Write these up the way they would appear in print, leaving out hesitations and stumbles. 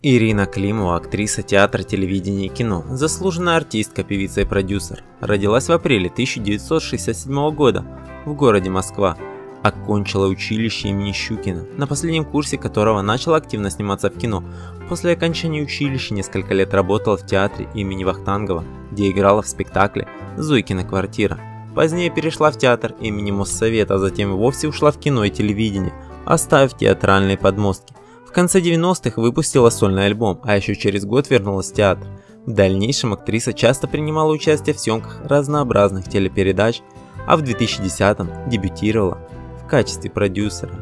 Ирина Климова, актриса театра, телевидения и кино, заслуженная артистка, певица и продюсер. Родилась в апреле 1967 года в городе Москва. Окончила училище имени Щукина, на последнем курсе которого начала активно сниматься в кино. После окончания училища несколько лет работала в театре имени Вахтангова, где играла в спектакле «Зойкина квартира». Позднее перешла в театр имени Моссовета, а затем и вовсе ушла в кино и телевидение, оставив театральные подмостки. В конце 90-х выпустила сольный альбом, а еще через год вернулась в театр. В дальнейшем актриса часто принимала участие в съемках разнообразных телепередач, а в 2010-м дебютировала в качестве продюсера.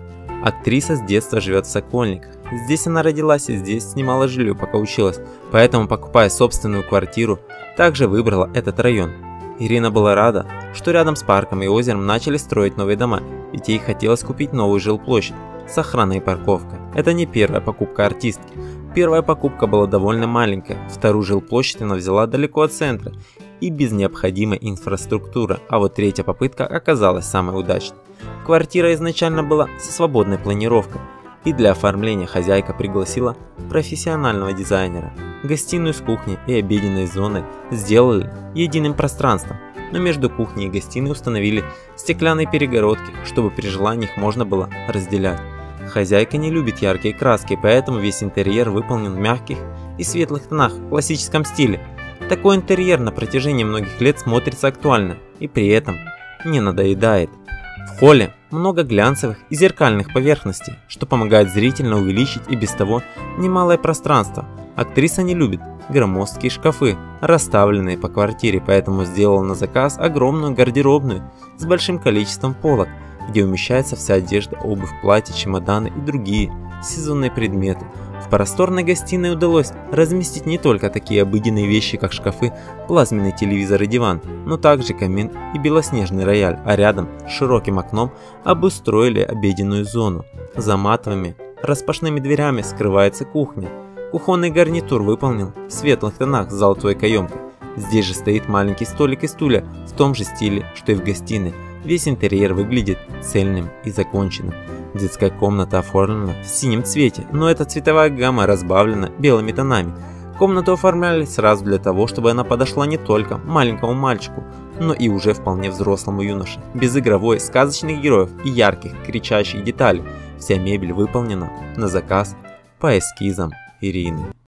Актриса с детства живет в Сокольниках. Здесь она родилась и здесь снимала жилье, пока училась, поэтому, покупая собственную квартиру, также выбрала этот район. Ирина была рада, что рядом с парком и озером начали строить новые дома, ведь ей хотелось купить новую жилплощадь с охраной и парковкой. Это не первая покупка артистки. Первая покупка была довольно маленькая, вторую жилплощадь она взяла далеко от центра и без необходимой инфраструктуры, а вот третья попытка оказалась самой удачной. Квартира изначально была со свободной планировкой, и для оформления хозяйка пригласила профессионального дизайнера. Гостиную с кухней и обеденной зоной сделали единым пространством, но между кухней и гостиной установили стеклянные перегородки, чтобы при желании их можно было разделять. Хозяйка не любит яркие краски, поэтому весь интерьер выполнен в мягких и светлых тонах в классическом стиле. Такой интерьер на протяжении многих лет смотрится актуально и при этом не надоедает. В холле много глянцевых и зеркальных поверхностей, что помогает зрительно увеличить и без того немалое пространство. Актриса не любит громоздкие шкафы, расставленные по квартире, поэтому сделала на заказ огромную гардеробную с большим количеством полок, где умещается вся одежда, обувь, платья, чемоданы и другие сезонные предметы. В просторной гостиной удалось разместить не только такие обыденные вещи, как шкафы, плазменный телевизор и диван, но также камин и белоснежный рояль, а рядом с широким окном обустроили обеденную зону. За матовыми распашными дверями скрывается кухня. Кухонный гарнитур выполнен в светлых тонах с золотой каемкой. Здесь же стоит маленький столик и стулья в том же стиле, что и в гостиной. Весь интерьер выглядит цельным и законченным. Детская комната оформлена в синем цвете, но эта цветовая гамма разбавлена белыми тонами. Комнату оформляли сразу для того, чтобы она подошла не только маленькому мальчику, но и уже вполне взрослому юноше. Без игровой, сказочных героев и ярких, кричащих деталей. Вся мебель выполнена на заказ по эскизам Ирины.